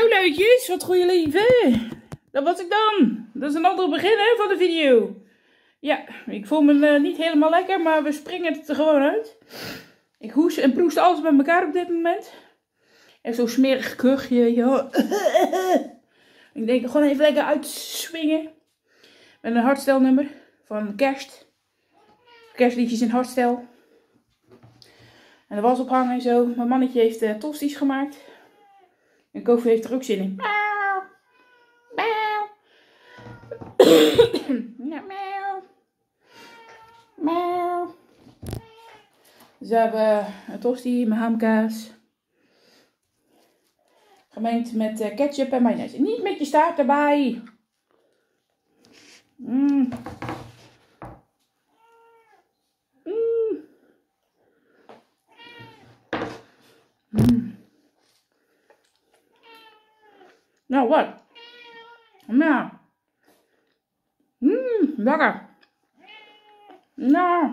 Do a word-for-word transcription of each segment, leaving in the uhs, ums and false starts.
Nou luidjes, wat goede leven. Dat was ik dan. Dat is een ander begin hè, van de video. Ja, ik voel me uh, niet helemaal lekker, maar we springen het er gewoon uit. Ik hoes en proest alles bij elkaar op dit moment. En zo'n smerig kuchje. Ja. Ik denk gewoon even lekker uitswingen. Met een hardstelnummer van kerst. Kerstliedjes in hardstel. En de was ophangen en zo. Mijn mannetje heeft uh, tosti's gemaakt. En Kofi heeft er ook zin in. Miauw. Miauw. Ja, miauw. Miauw. Dus we hebben een tosti met hamkaas. Gemengd met uh, ketchup en mayonaise. Niet met je staart erbij. Mm. Mm. Mm. Nou, wat? Nou. Mmm, lekker. Nou.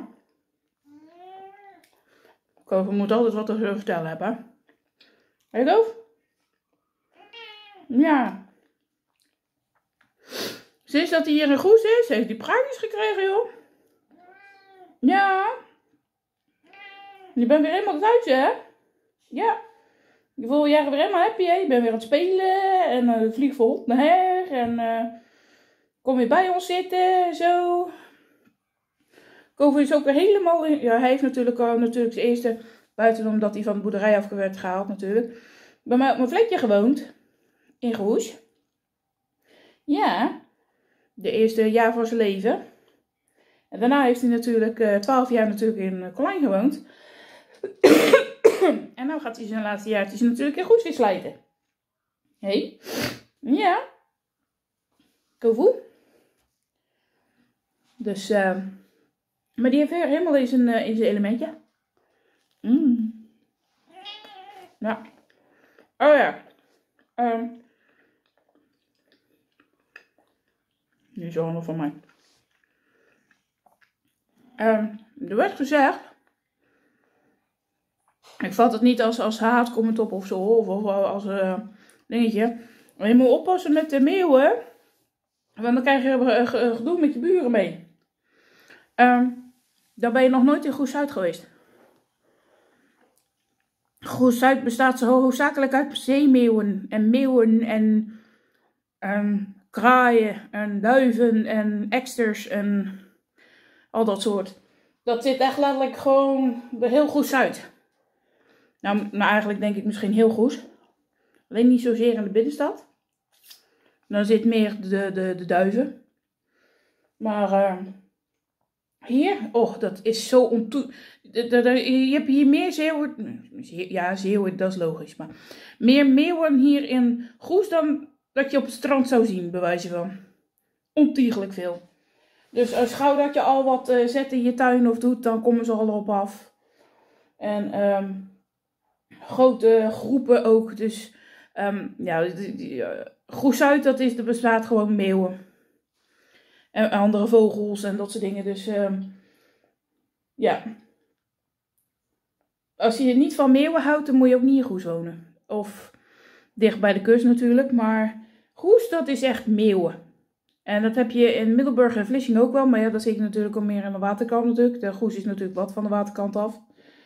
Kofi moet altijd wat te vertellen hebben. Hé, Kofi? Ja. Sinds dat hij hier in Goes is, heeft hij pruikjes gekregen, joh. Ja. Je bent weer helemaal thuis, hè? Ja. Je voelt je weer helemaal happy, hè? Je bent weer aan het spelen. En uh, vlieg vol naar her. En uh, kom weer bij ons zitten. Zo. Kofi is ook weer helemaal... In, ja, hij heeft natuurlijk al natuurlijk zijn eerste... Buiten omdat hij van de boerderij af werd gehaald, natuurlijk. Bij mij op mijn vlekje gewoond. In Goes. Ja. De eerste jaar van zijn leven. En daarna heeft hij natuurlijk uh, twaalf jaar natuurlijk in uh, Colijn gewoond. En nu gaat hij zijn laatste jaartjes natuurlijk in Goes weer slijten. Hé? Hey? Ja. Kofi. Dus, uh, maar die heeft weer helemaal in zijn, uh, in zijn elementje. Mm. Ja. Oh ja. Um. Die is allemaal van mij. Um, er werd gezegd. Ik vat het niet als, als haatcomment op of zo. Of, of als uh, dingetje. Maar je moet oppassen met de meeuwen. Want dan krijg je uh, gedoe met je buren mee. Um, dan ben je nog nooit in Goes-Zuid geweest. Goes-Zuid bestaat zo hoofdzakelijk uit zeemeeuwen. En meeuwen en... Um, kraaien en duiven en eksters en al dat soort. Dat zit echt letterlijk gewoon heel Goes-Zuid. Nou, nou, eigenlijk denk ik misschien heel Goes. Alleen niet zozeer in de binnenstad. Dan zit meer de, de, de duiven. Maar uh, hier, oh, dat is zo onto... Je hebt hier meer zeeuwen... Ja, zeeuwen, dat is logisch. Maar meer meeuwen hier in Goes dan... Dat je op het strand zou zien, bij wijze van. Ontiegelijk veel. Dus als gauw dat je al wat uh, zet in je tuin of doet, dan komen ze al op af. En um, grote groepen ook. Dus um, ja, uh, Goes-Zuid, dat is, er bestaat gewoon meeuwen. En andere vogels en dat soort dingen. Dus um, ja. Als je niet van meeuwen houdt, dan moet je ook niet in Goes wonen. Of dicht bij de kust natuurlijk, maar... Goes, dat is echt meeuwen. En dat heb je in Middelburg en Vlissingen ook wel. Maar ja, dat zit je natuurlijk al meer aan de waterkant natuurlijk. De Goes is natuurlijk wat van de waterkant af.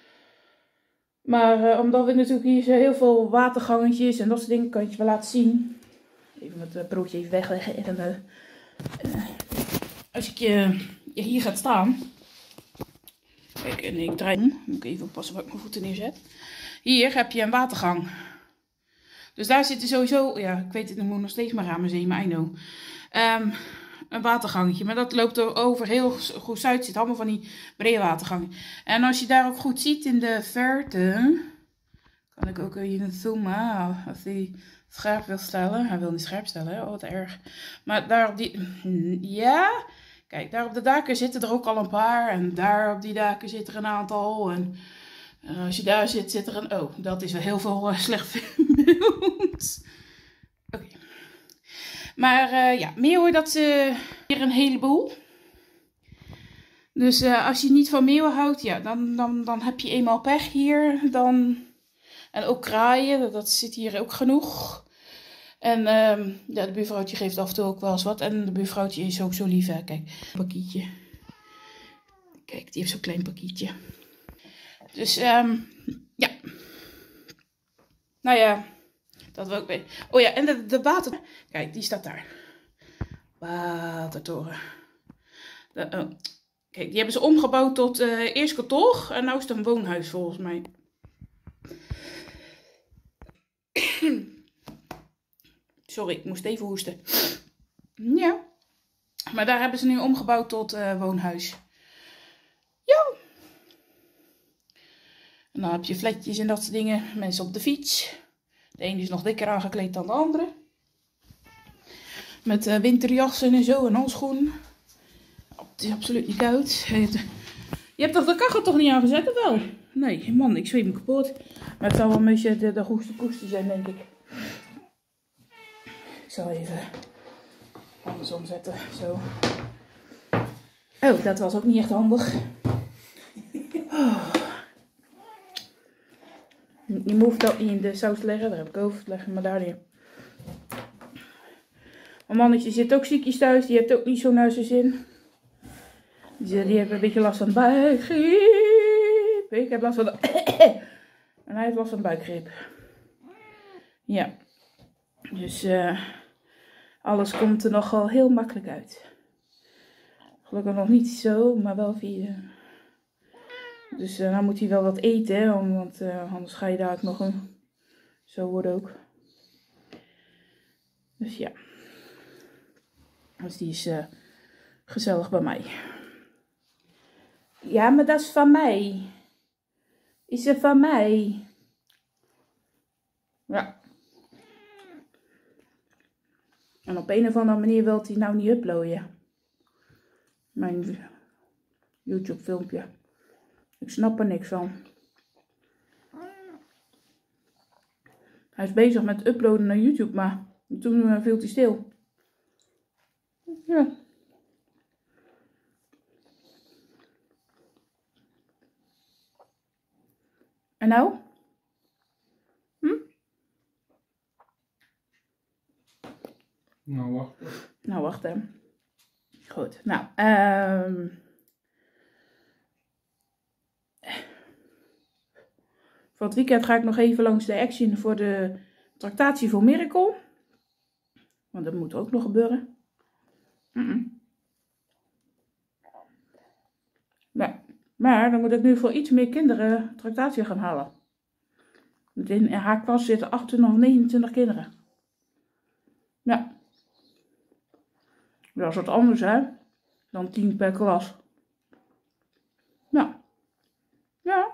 Maar uh, omdat we natuurlijk hier heel veel watergangetjes en dat soort dingen kan je je wel laten zien. Even het uh, broodje even wegleggen. En, uh, uh, als ik je uh, hier gaat staan. Kijk, en ik draai om. Moet ik even oppassen waar ik mijn voeten neerzet. Hier heb je een watergang. Dus daar zitten sowieso, ja, ik weet het, ik moet nog steeds maar aan mijn zee, maar I know. Um, een watergangetje, maar dat loopt over heel Goes-Zuid, zit allemaal van die brede watergangen. En als je daar ook goed ziet in de verte, kan ik ook hier zoomen, als hij scherp wil stellen. Hij wil niet scherp stellen, hè? Oh wat erg. Maar daar op die, ja, kijk, daar op de daken zitten er ook al een paar. En daar op die daken zit er een aantal. En... Uh, als je daar zit, zit er een... Oh, dat is wel heel veel uh, slecht beeld. Oké. Okay. Maar uh, ja, meeuwen, dat is uh, hier een heleboel. Dus uh, als je niet van meeuwen houdt, ja, dan, dan, dan heb je eenmaal pech hier. Dan... En ook kraaien, dat, dat zit hier ook genoeg. En um, ja, de buurvrouwtje geeft af en toe ook wel eens wat. En de buurvrouwtje is ook zo lief, hè. Kijk, een pakietje. Kijk, die heeft zo'n klein pakietje. Dus, um, ja. Nou ja, dat wil ik weten. Oh ja, en de, de water... Kijk, die staat daar. Watertoren. De, oh. Kijk, die hebben ze omgebouwd tot uh, eerst kantoor. En nu is het een woonhuis, volgens mij. Sorry, ik moest even hoesten. Ja. Maar daar hebben ze nu omgebouwd tot uh, woonhuis. Ja. En dan heb je flatjes en dat soort dingen. Mensen op de fiets. De ene is nog dikker aangekleed dan de andere. Met uh, winterjassen en zo en handschoenen. Het is absoluut niet koud. Je hebt, je hebt toch de kachel toch niet aangezet, of wel? Nee, man, ik zweet me kapot. Maar het zal wel een beetje de, de goeste koesten zijn, denk ik. Ik zal even anders omzetten. Zo. Oh, dat was ook niet echt handig. Oh. Je hoeft dat niet in de saus te leggen. Daar heb ik over te leggen, maar daar niet. Mijn mannetje zit ook ziekjes thuis. Die heeft ook niet zo naar zijn zin. Die, die heeft een beetje last van buikgriep. Ik heb last van... En hij heeft last van buikgriep. Ja. Dus uh, alles komt er nogal heel makkelijk uit. Gelukkig nog niet zo, maar wel via... Dus uh, dan moet hij wel wat eten, hè, want uh, anders ga je daar ook nog een... Zo worden ook. Dus ja. Dus die is uh, gezellig bij mij. Ja, maar dat is van mij. Is er van mij? Ja. En op een of andere manier wil hij nou niet uploaden. Mijn YouTube filmpje. Ik snap er niks van. Hij is bezig met uploaden naar YouTube, maar toen uh, viel hij stil. Ja. En nou? Hm? Nou, wacht. Nou, wacht hè. Goed, nou. Um... Voor het weekend ga ik nog even langs de Action voor de tractatie voor Miracle. Want dat moet ook nog gebeuren. Mm -mm. Ja. Maar dan moet ik nu voor iets meer kinderen tractatie gaan halen. Want in haar klas zitten achtentwintig of negenentwintig kinderen. Ja. Dat is wat anders, hè. Dan tien per klas. Nou. Ja.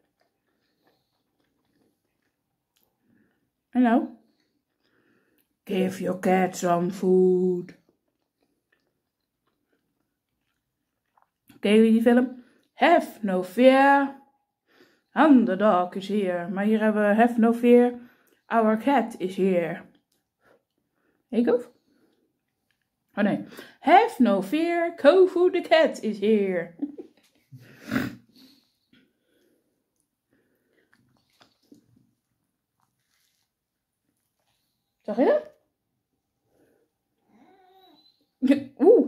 En nou? Give your cat some food. Ken jullie die film? Have no fear. And the dog is here. Maar hier hebben we have no fear. Our cat is here. Ik of? Oh nee. Have no fear. Kofu the cat is here. Zag je dat? Oeh.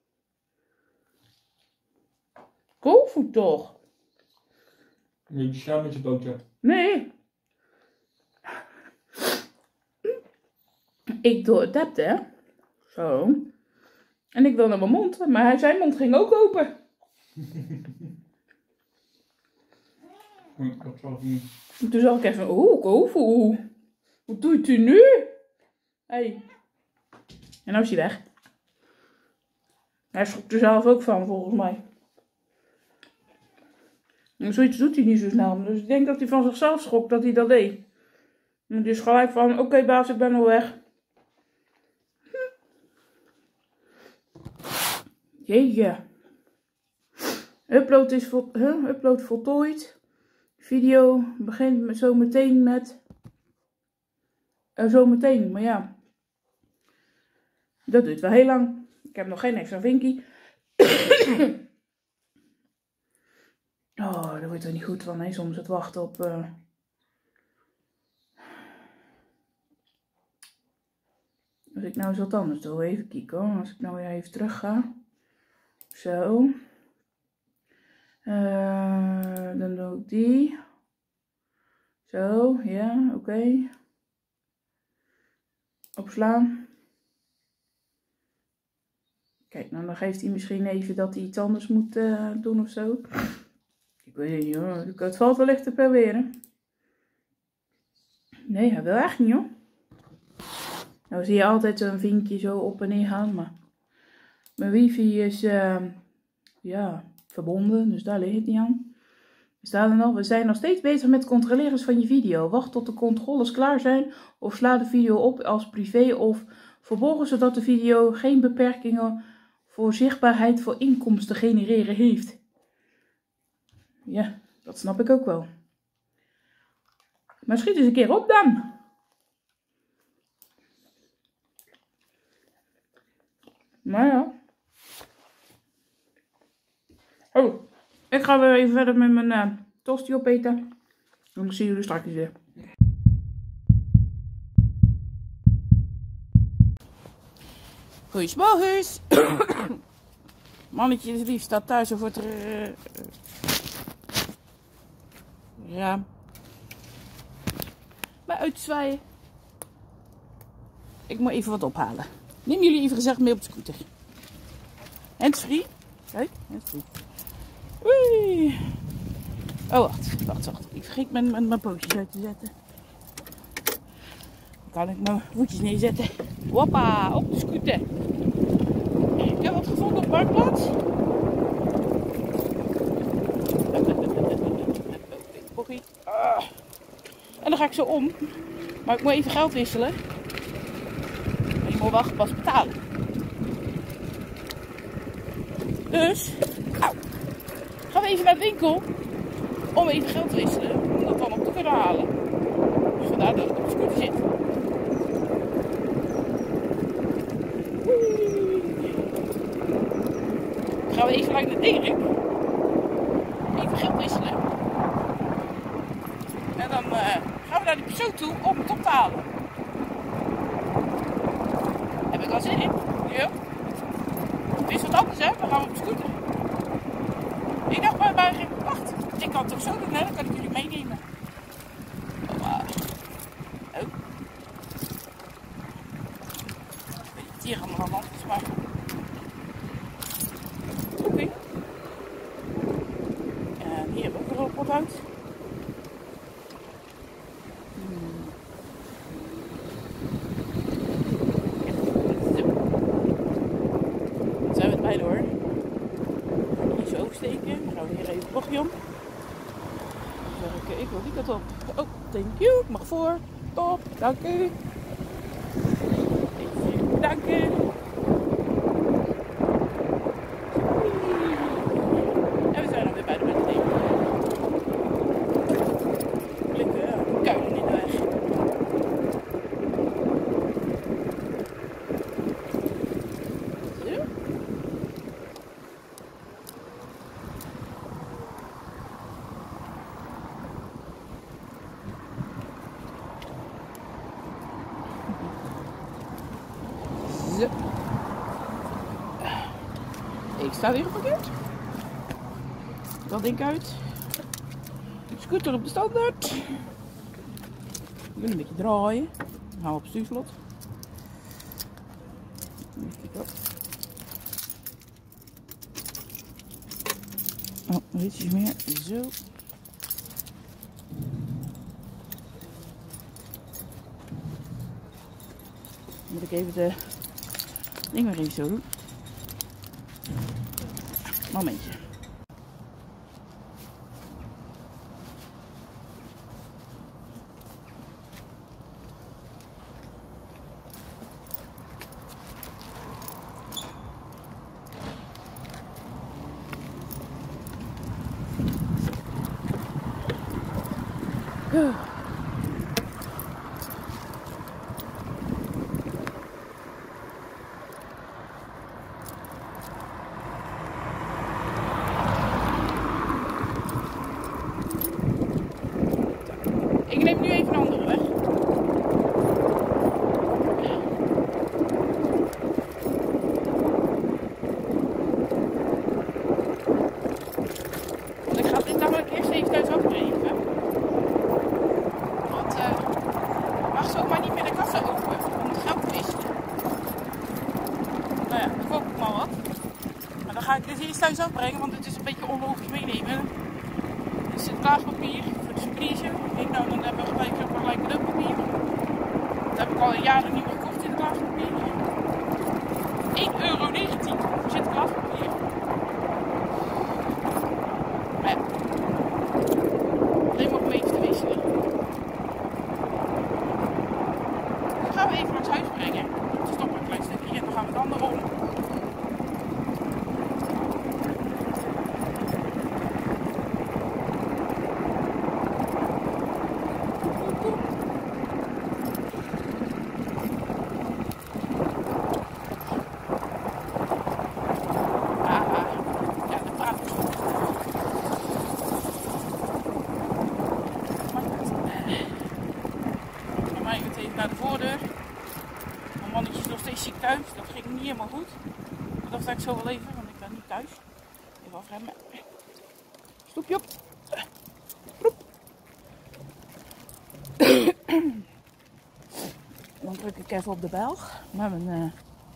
Kofu toch? Nee, die staat met je pootje. Nee. Ik doe het tapte, hè. Zo. En ik wil naar mijn mond. Maar hij, zijn mond ging ook open. Dat zal ik niet. Toen zag ik even, oeh, Kofu. Wat doet u nu? Hey. En nou is hij weg. Hij schrok er zelf ook van, volgens mij. En zoiets doet hij niet zo snel. Dus ik denk dat hij van zichzelf schrok dat hij dat deed. En dus gelijk van, oké okay, baas, ik ben al weg. Hm. Jeetje. Upload is vol huh? Upload voltooid. Video begint met, zo meteen met... Uh, zo meteen, maar ja. Dat duurt wel heel lang. Ik heb nog geen extra vinkie. Oh, daar wordt er niet goed van, hè, soms het wachten op... Uh... Als ik nou eens wat anders doe, even kijken hoor. Als ik nou weer even terug ga. Zo. Uh, dan doe ik die. Zo, ja, oké. Okay. Opslaan. Kijk, nou dan geeft hij misschien even dat hij iets anders moet uh, doen of zo. Ik weet niet hoor, het valt wellicht te proberen. Nee, hij wil echt niet hoor. Nou zie je altijd zo'n vinkje zo op en neer gaan, maar mijn wifi is uh, ja, verbonden, dus daar ligt het niet aan. Er staat er nog, we zijn nog steeds bezig met controleren van je video. Wacht tot de controles klaar zijn of sla de video op als privé of verborgen, zodat de video geen beperkingen voor zichtbaarheid voor inkomsten genereren heeft. Ja, dat snap ik ook wel. Maar schiet eens een keer op dan. Maar ja. Oh, ik ga weer even verder met mijn uh, tosti opeten. Dan zien jullie straks weer. Goeiemorgens. Mannetje lief staat thuis voor het uh, raam. Maar uit te zwaaien. Ik moet even wat ophalen. Neem jullie even gezegd mee op de scooter. Handsfree. Kijk, handsfree. Oei. Oh, wacht, wacht, wacht. Ik vergeet mijn, mijn, mijn pootjes uit te zetten. Dan kan ik mijn voetjes neerzetten. Hoppa, op de scooter. Ik heb wat gevonden op de parkplaats. Ah. En dan ga ik zo om. Maar ik moet even geld wisselen. En je moet wel gepast betalen. Dus, nou, gaan we even naar de winkel. Om even geld te wisselen. Om dat dan op te kunnen halen. Dus vandaar dat ik op de scooter zit. Gaan we even langs de Dirk. Even geld wisselen. En dan uh, gaan we naar die persoon toe om het op te halen. Heb ik al zin in? Ja. Het is wat anders hè, dan gaan we op de scooter. Ik dacht maar, maar wacht, ik kan het toch zo doen hè, dan kan ik jullie meenemen. Oh. Uh. Oh. Ik weet niet hier allemaal aan de hand is, maar... Oké. Okay. En hier heb ik er ook wat uit. Hmm. Dan zijn we het bijna hoor. Dan gaan we hier zo oversteken. Dan gaan we hier even het bochtje om. Dan zeg ik, ik wil die kant op. Oh, thank you. Ik mag voor. Top, dank u. Even bedanken. Zo. Ik sta weer geparkeerd. Dat ding uit. Scooter op de standaard. Ik wil een beetje draaien. Dan gaan we op stuurslot. Oh, nog ietsjes meer. Zo. Moet ik even de ding maar even zo doen. Momentje. Go. ga ik dit eerst thuis afbrengen, want het is een beetje onlogisch meenemen. Dit is het klaagpapier voor de surprise. Ik denk nou, dan hebben we gelijk ook gelijk cadeaupapier. Dat heb ik al jaren niet meer gekocht in het klaagpapier. één euro negentien voor zit klaagpapier. Maar ja, alleen maar om even te wisselen. Dan gaan we even langs huis brengen. Dan stoppen we een klein stukje en dan gaan we het andere om. Naar de voordeur. Mijn mannetje is nog steeds ziek thuis. Dat ging niet helemaal goed. Ik dacht dat ik zo wel even, want ik ben niet thuis. Even afremmen. Stoepje op. Ploep. Dan druk ik even op de bel. Met mijn... Uh...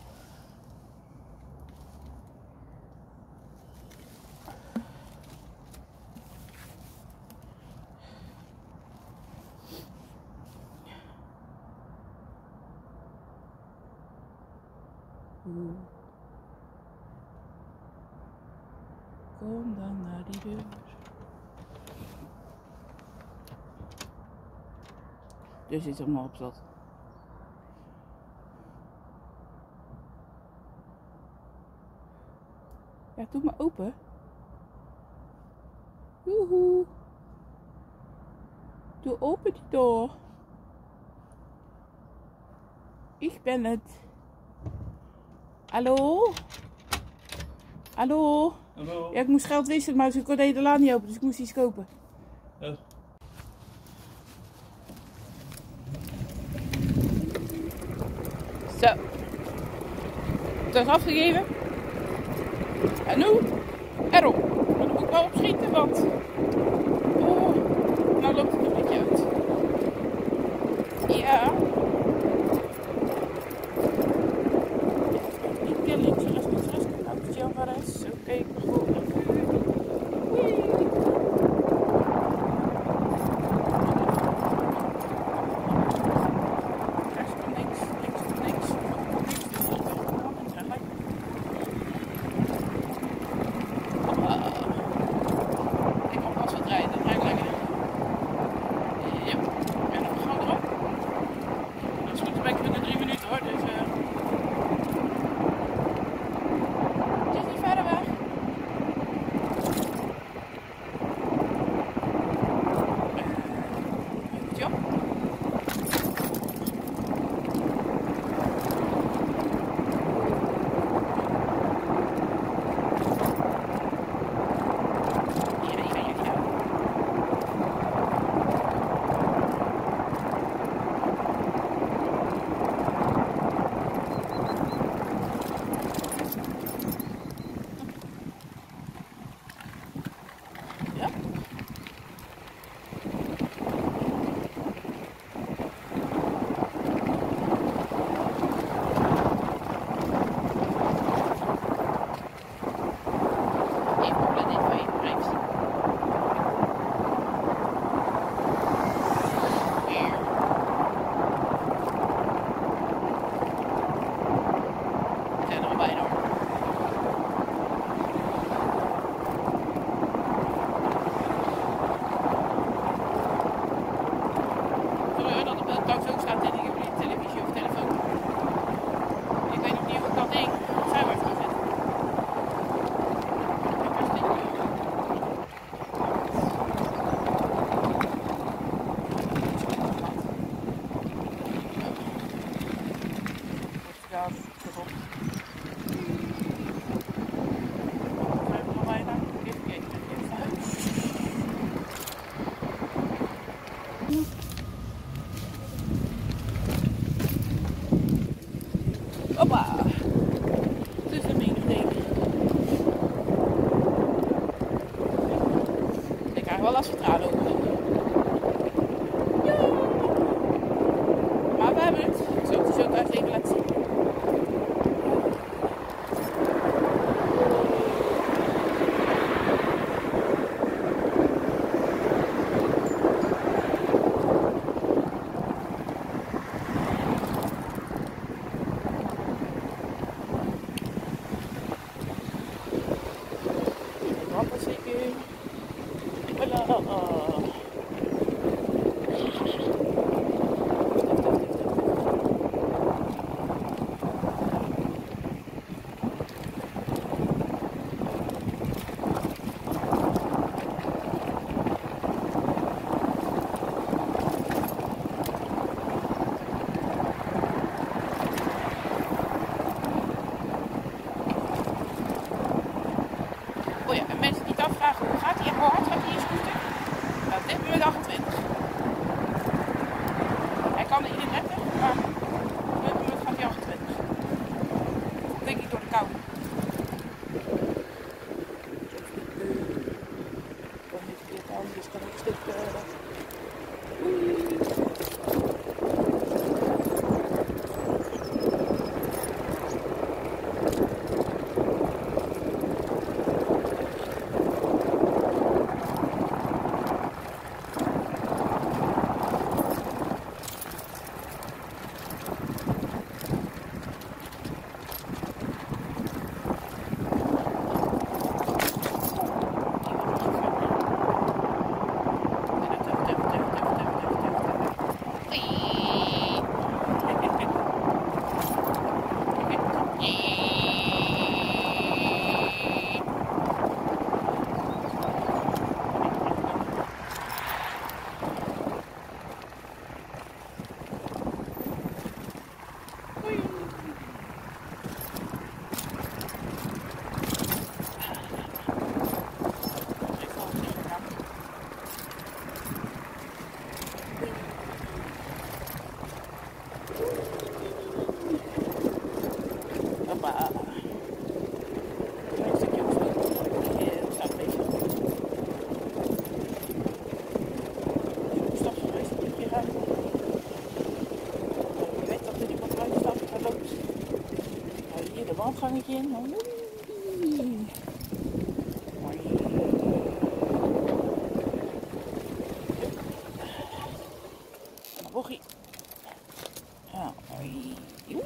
Kom dan naar die deur. Dus zit hem nog op slot. Ja, doe maar open. Joehoe. Doe open die deur. Ik ben het. Hallo? Hallo? Hallo? Ja, ik moest geld wisselen, maar ze kon de hele laan niet open, dus ik moest iets kopen. Ja. Zo. Dat is afgegeven. En nu erop. Maar dan moet ik wel opschieten, want... Oh, nou loopt het een beetje uit. Ja. Links, rechts, links, rechts. Autootje Alvarez. Oké, okay, ik ben gewoon. Rechts van links, links van links. Links van links. Ik mag pas wat rijden, dat rijdt lekker. Ja, en dan gaan we erop. Dat is goed, dan ben ik binnen drie minuten hoor. Dus, uh... Hoppa! Het is een menig ding. Ik krijg wel last van tranen ook. Ja. Maar we hebben het. Ik zal het zo thuis even laten zien. gangetje in. Bochie. Ja, oei. Oei.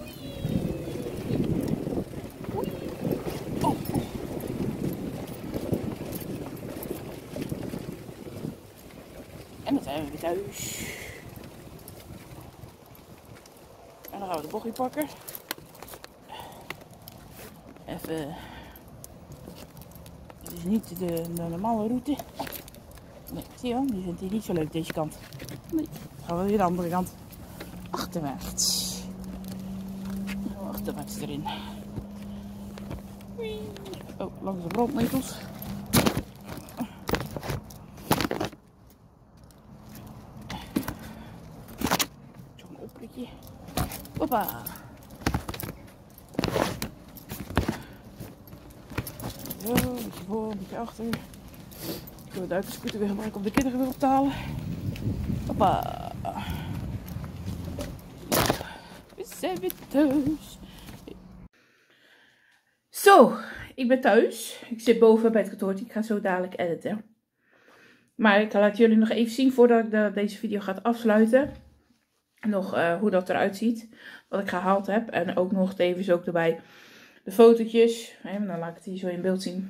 Oei. Oh. En dan zijn we weer thuis. En dan gaan we de bochie pakken. Even. Het is niet de, de normale route. Nee, zie je wel, die vindt hij niet zo leuk deze kant. Nee, dan gaan we weer de andere kant. Achterwaarts. Achterwaarts erin. Oh, langs de brandnetels. Zo'n opritje. Hoppa. Zo, een beetje voor, een beetje achter. Ik wil de duikenscooter weer gebruiken om de kinderen weer op te halen. Hoppa. We zijn weer thuis. Zo, ik ben thuis. Ik zit boven bij het kantoortje. Ik ga zo dadelijk editen. Maar ik laat jullie nog even zien voordat ik de, deze video ga afsluiten. Nog uh, hoe dat eruit ziet. Wat ik gehaald heb. En ook nog tevens ook erbij de fotootjes. En dan laat ik het hier zo in beeld zien.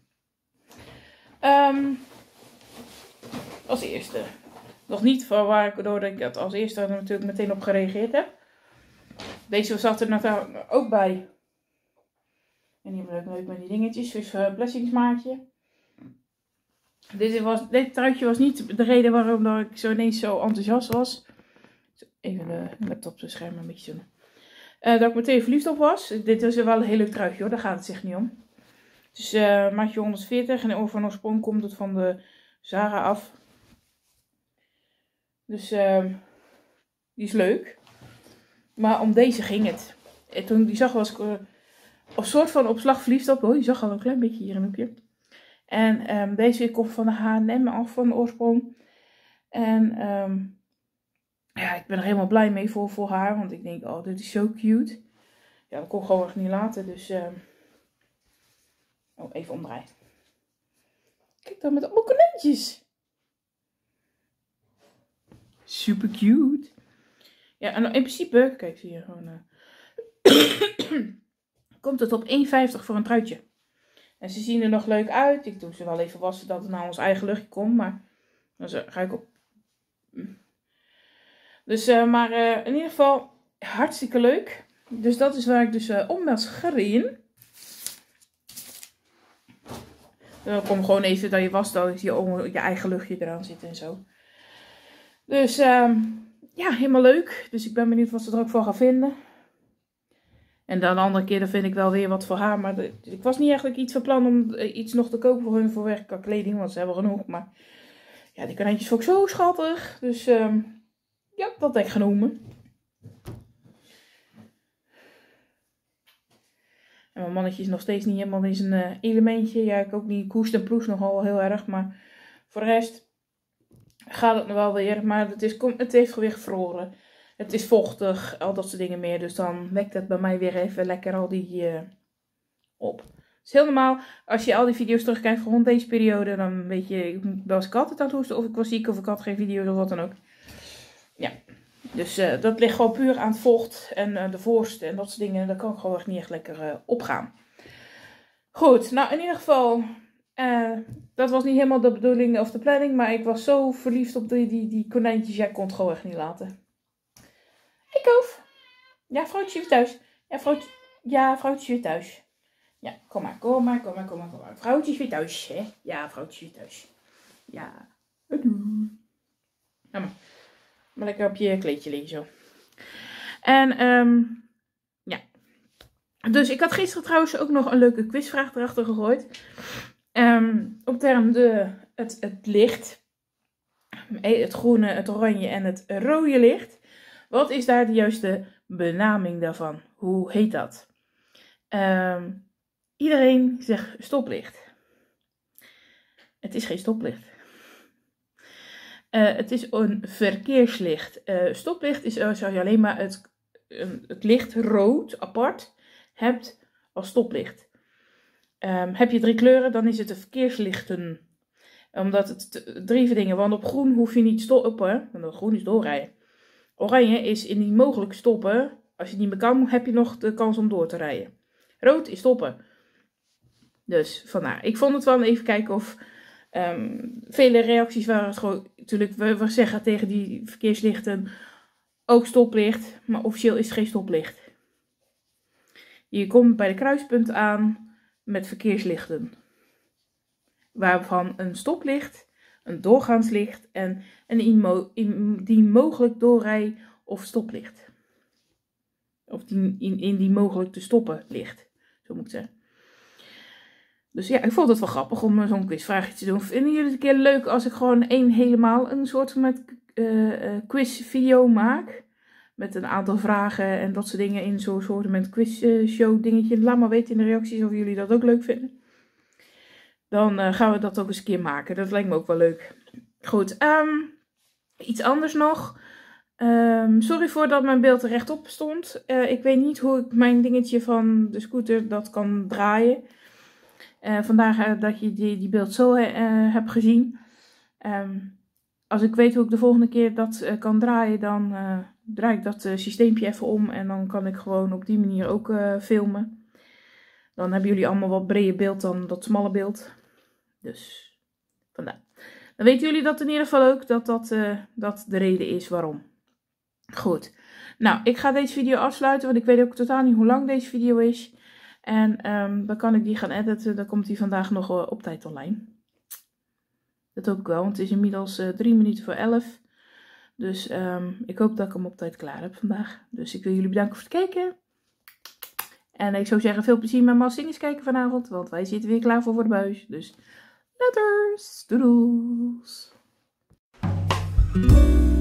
Um, als eerste. Nog niet van waar ik, doordat ik dat als eerste natuurlijk meteen op gereageerd heb. Deze zat er natuurlijk ook bij. En die hebben leuk met die dingetjes. Dus uh, blessingsmaatje. Dit, was, dit truitje was niet de reden waarom dat ik zo ineens zo enthousiast was. Even de laptop te schermen een beetje zo. Uh, dat ik meteen verliefd op was. Dit is wel een heel leuk truitje hoor. Daar gaat het zich niet om. Het is uh, maatje honderdveertig. En van oorsprong komt het van de Zara af. Dus uh, die is leuk. Maar om deze ging het. En toen ik die zag was ik uh, een soort van op slag verliefd op. Oh, je zag al een klein beetje hier een hoekje. En um, deze komt van de H en M af van de oorsprong. En um, ja, ik ben er helemaal blij mee voor, voor haar. Want ik denk, oh, dit is zo cute. Ja, dat kon ik gewoon echt niet laten. Dus, um... oh, even omdraaien. Kijk dan met allemaal konijntjes. Super cute. Ja, en in principe, kijk, zie je gewoon. Uh... komt het op één vijftig voor een truitje. En ze zien er nog leuk uit. Ik doe ze wel even wassen dat het naar ons eigen luchtje komt. Maar dan ga ik op. Dus, uh, maar uh, in ieder geval hartstikke leuk. Dus dat is waar ik dus uh, om was gereden. Dan kom gewoon even dat je wast, dat je, je eigen luchtje eraan zit en zo. Dus um, ja, helemaal leuk. Dus ik ben benieuwd wat ze er ook voor gaan vinden. En dan de andere keer dan vind ik wel weer wat voor haar. Maar de, ik was niet eigenlijk iets van plan om iets nog te kopen voor hun voor werk qua kleding. Want ze hebben genoeg. Maar ja, die konijntjes vond ik zo schattig. Dus um, ja, dat heb ik genomen. En mijn mannetje is nog steeds niet helemaal in zijn uh, elementje. Ja, ik ook niet. Koest en ploes nogal heel erg. Maar voor de rest gaat het nog wel weer. Maar het, is, het heeft weer gevroren. Het is vochtig. Al dat soort dingen meer. Dus dan wekt het bij mij weer even lekker al die uh, op. Het is heel normaal. Als je al die video's terugkijkt rond deze periode. Dan weet je, was ik altijd aan het hoesten. Of ik was ziek. Of ik had geen video. Of wat dan ook. Ja. Dus uh, dat ligt gewoon puur aan het vocht en uh, de vorst en dat soort dingen. Daar kan ik gewoon echt niet echt lekker uh, opgaan. Goed, nou in ieder geval, uh, dat was niet helemaal de bedoeling of de planning. Maar ik was zo verliefd op die, die, die konijntjes, jij kon het gewoon echt niet laten. Hey Koof. Ja, vrouwtje weer thuis. Ja, vrouwtje, ja, vrouwtje weer thuis. Ja, kom maar, kom maar, kom maar, kom maar, kom maar. Vrouwtje is weer thuis, hè. Ja, vrouwtje is weer thuis. Ja. Nou maar. Maar lekker op je kleedje liggen zo. En um, ja. Dus ik had gisteren trouwens ook nog een leuke quizvraag erachter gegooid. Um, op term de, het, het licht. Het groene, het oranje en het rode licht. Wat is daar de juiste benaming daarvan? Hoe heet dat? Um, iedereen zegt stoplicht. Het is geen stoplicht. Uh, het is een verkeerslicht. Uh, stoplicht is als je alleen maar het, uh, het licht rood apart hebt als stoplicht. Um, heb je drie kleuren, dan is het de verkeerslichten. Omdat het drie dingen, want op groen hoef je niet te stoppen, want op groen is doorrijden. Oranje is in die mogelijk stoppen. Als je niet meer kan, heb je nog de kans om door te rijden. Rood is stoppen. Dus vandaar. Ik vond het wel even kijken of um, vele reacties waren het gewoon. Natuurlijk, we, we zeggen tegen die verkeerslichten ook stoplicht, maar officieel is het geen stoplicht. Je komt bij de kruispunt aan met verkeerslichten. Waarvan een stoplicht, een doorgaanslicht en een indien mogelijk doorrij- of stoplicht. Of die, in, in die mogelijk te stoppen ligt, zo moet ik zeggen. Dus ja, ik vond het wel grappig om zo'n quizvraagje te doen. Vinden jullie het een keer leuk als ik gewoon één helemaal een soort met uh, uh, quizvideo maak? Met een aantal vragen en dat soort dingen in zo'n soort met quizshow dingetje. Laat maar weten in de reacties of jullie dat ook leuk vinden. Dan uh, gaan we dat ook eens een keer maken. Dat lijkt me ook wel leuk. Goed, um, iets anders nog. Um, sorry voor dat mijn beeld er rechtop stond. Uh, ik weet niet hoe ik mijn dingetje van de scooter dat kan draaien. Uh, vandaag uh, dat je die, die beeld zo uh, hebt gezien. Um, als ik weet hoe ik de volgende keer dat uh, kan draaien, dan uh, draai ik dat uh, systeempje even om. En dan kan ik gewoon op die manier ook uh, filmen. Dan hebben jullie allemaal wat breder beeld dan dat smalle beeld. Dus vandaar. Dan weten jullie dat in ieder geval ook dat dat, uh, dat de reden is waarom. Goed. Nou, ik ga deze video afsluiten, want ik weet ook totaal niet hoe lang deze video is. En um, dan kan ik die gaan editen. Dan komt die vandaag nog uh, op tijd online. Dat hoop ik wel, want het is inmiddels uh, drie minuten voor elf. Dus um, ik hoop dat ik hem op tijd klaar heb vandaag. Dus ik wil jullie bedanken voor het kijken. En ik zou zeggen, veel plezier met Malsingers kijken vanavond. Want wij zitten weer klaar voor voor de buis. Dus laters, doedels.